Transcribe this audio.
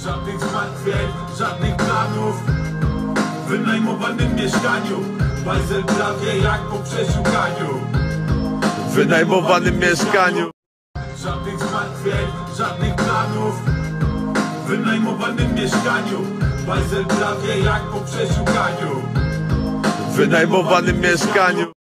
Żadnych zmartwień, żadnych planów. W wynajmowanym mieszkaniu, bajzel prawie jak po przeszukaniu. W wynajmowanym mieszkaniu. Żadnych zmartwień, żadnych planów. W wynajmowanym mieszkaniu, bajzel prawie jak po przeszukaniu. W wynajmowanym mieszkaniu.